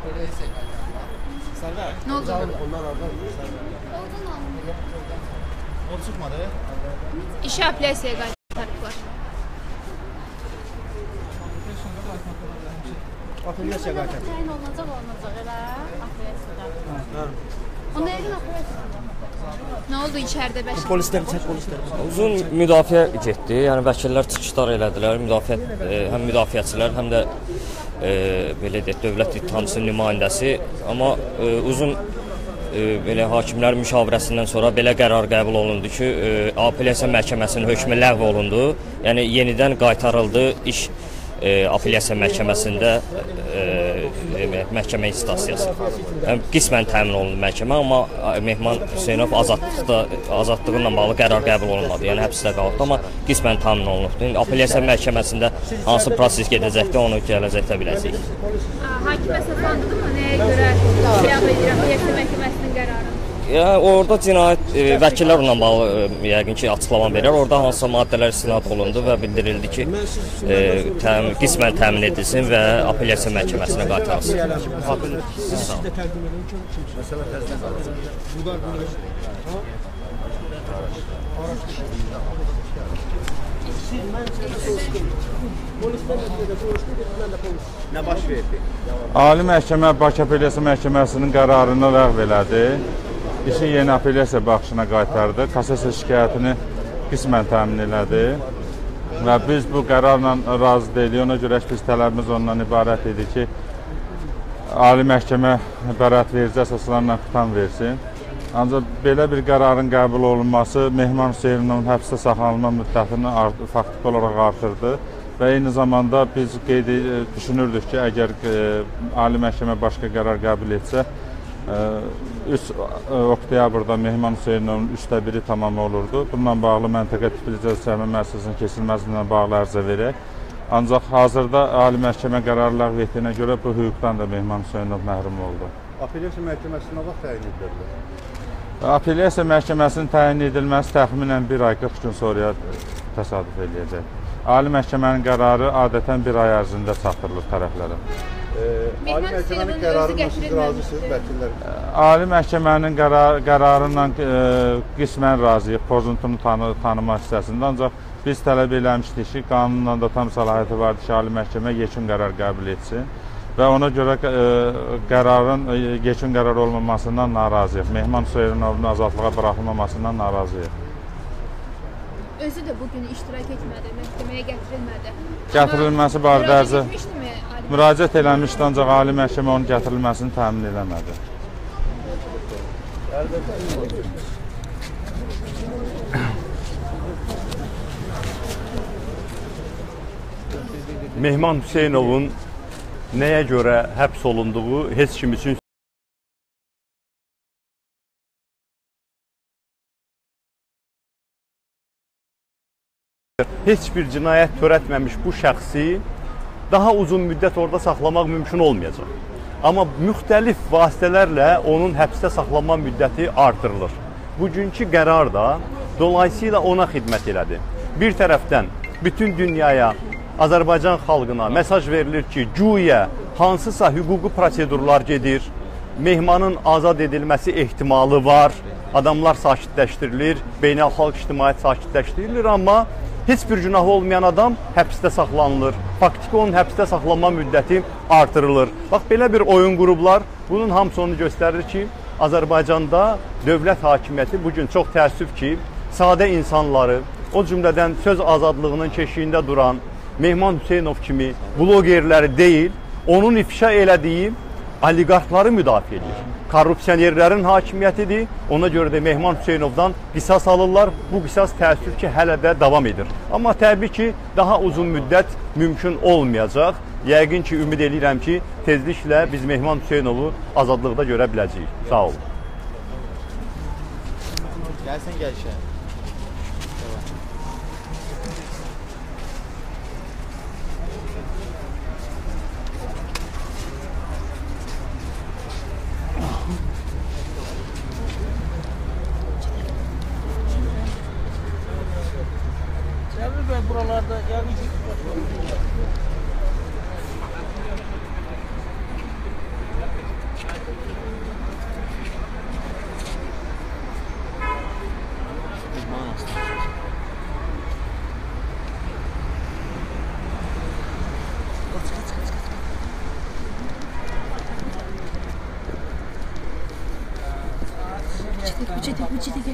Ne oldu? O çıxmadı. İşi apellyasiyaya qaytarıblar. Apellyasiya qaytardı. Təyin olunacaq, elə apellyasiyada. O nə üçün apellyasiyada? Ne oldu içeride beş? Polislər, çək polislər. Uzun müdafiə getdi. Yəni vəkillər çıxışlar elədilər. Həm müdafiəçilər, həm də belə deyək, dövlət ittihamçısının nümayəndəsi. Amma uzun belə hakimlər müşavirəsindən sonra belə qərar qəbul olundu ki, apellyasiya məhkəməsinin hökmü ləğv olundu. Yəni yenidən qaytarıldı iş apellyasiya məhkəməsində məhkəmə instansiyası. Yəni qismən təmin olundu məhkəmə, amma Mehman Hüseynov azadlıqla bağlı qərar qəbul olunmadı. Yəni həbsdə qaldı, amma qismən təmin olunubdu. İndi apellyasiya məhkəməsində hansı proses gedəcəkdir, onu gələcəkdə biləcəyik. Hakim əsaslandırdı mı? Nəyə görə ləğv edir apellyasiya məhkəməsinin qərarını? Yəni orada cinayət vəkillər onunla bağlı yəqin ki açıqlama verir. Orada hansısa maddələr istinad olundu və bildirildi ki, qismən təmin edilsin və apellyasiya məhkəməsinə qaytarılsın. Nə baş verdi? Ali Məhkəmə Bakı Apellyasiya Məhkəməsinin qərarını ləğv elədi. İşi yeni apellyasiya baxışına qaytardı. Kassasiya şikayətini qismən təmin elədi. Və biz bu qərarla razı deyilik. Ona görə biz tələbimiz ondan ibarət idi ki, Ali Məhkəmə bəraət verici əsaslarla xitam versin. Ancaq belə bir qərarın qəbul olunması Mehman Hüseynovun həbsdə saxlanılma müddətini faktiki olaraq artırdı. Və eyni zamanda biz düşünürdük ki, əgər Ali Məhkəmə başqa qərar qəbul etsə, 3 oktyabrda Mehman Hüseynovun 1/3 tamam olurdu. Bununla bağlı məntəqə tipli cəzaçəkmə müəssisəsinin keçirilməsinə bağlı ərizə verək. Ancaq hazırda Ali Məhkəmə qərarı ləğv etdiyinə görə bu hüquqdan da Mehman Hüseynov məhrum oldu. Apellyasiya məhkəməsinə vaxt təyin edildi. Apellyasiya məhkəməsinin təyin edilməsi təxminən 1 ay 40 gün sonraya təsadüf edəcək. Ali Məhkəmənin qərarı adətən 1 ay ərzində çatdırılır tərəflərə. Ali Məhkəmənin qərarına siz razısınız, vəkillər? Ali Məhkəmənin qərarından qismən razıyıq, pozuntunu tanımaq hissəsində. Ancaq biz tələb eləmişdik ki, qanunla da tam səlahiyyəti vardır ki, Ali Məhkəmə yekun qərar qəbul etsin. Və ona görə qərarın yekun qərar olmamasından narazıyıq. Mehman Hüseynovun azadlığa buraxılmamasından narazıyıq. Özü də bugün iştirak etmədi, məhkəməyə gətirilmədi. Gətirilməsi barədə ərizə etmişdimi? müraciət eləmişdi, ancaq Ali Məhkəmə onun gətirilməsini təmin eləmədi. Mehman Hüseynovun nəyə görə həbs olunduğu heç kim üçün heç bir cinayət törətməmiş bu şəxsi daha uzun müddət orada saxlamaq mümkün olmayacaq. Amma müxtəlif vasitələrlə onun həbsdə saxlanma müddəti artırılır. Bugünkü qərar da dolayısıyla ona xidmət elədi. Bir tərəfdən bütün dünyaya, Azərbaycan xalqına mesaj verilir ki, güya hansısa hüquqi prosedurlar gedir, Mehmanın azad edilməsi ehtimalı var, adamlar sakitləşdirilir, beynəlxalq ictimaiyyət sakitləşdirilir, amma heç bir günahı olmayan adam həbsdə saxlanılır. Faktiki onun həbsdə saxlanma müddəti artırılır. Bax, belə bir oyun qurublar. Bunun hamısı onu göstərir ki, Azərbaycanda dövlət hakimiyyəti bugün çox təəssüf ki, sadə insanları, o cümlədən söz azadlığının keşiyində duran Mehman Hüseynov kimi blogerləri deyil, onun ifşa elədiyi oliqarxları müdafiə edir. Korrupsionerlərin hakimiyyətidir. Ona görə də Mehman Hüseynovdan qisas alırlar. Bu qisas təəssüf ki, hələ də davam edir. Amma təbii ki, daha uzun müddət mümkün olmayacaq. Yəqin ki, ümid edirəm ki, tezliklə biz Mehman Hüseynovu azadlıqda görə biləcəyik. Sağ olun. Gəlsin, gəlişə. Buralarda yani Büçede.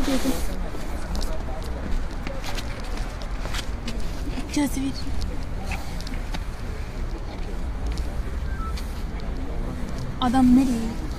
Göz ver. Adam nereye?